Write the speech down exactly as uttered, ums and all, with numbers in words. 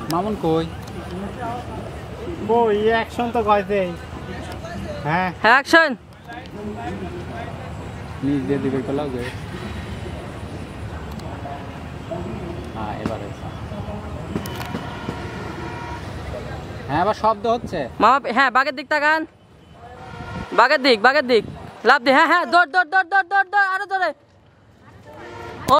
মামুন কই কই অ্যাকশন তো কইছে হ্যাঁ অ্যাকশন নিজ দিয়ে দিবে কলাও গে হ্যাঁ এবারে হ্যাঁ এবার শব্দ হচ্ছে মামা হ্যাঁ বাগের দিক তাকান বাগের দিক বাগের দিক লাভ দি হ্যাঁ হ্যাঁ দৌড় দৌড় দৌড় দৌড় দৌড় আরো দৌড়ে